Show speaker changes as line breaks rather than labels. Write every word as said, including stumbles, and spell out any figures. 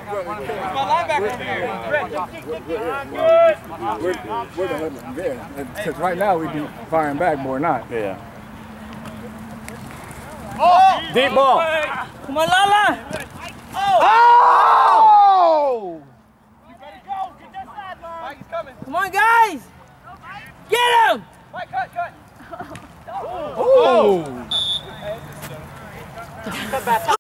my linebacker
We're, we're the limit, yeah. Because right now we be firing back more than not.
Yeah.
Oh!
Deep ball.
Come on, Lala!
Oh!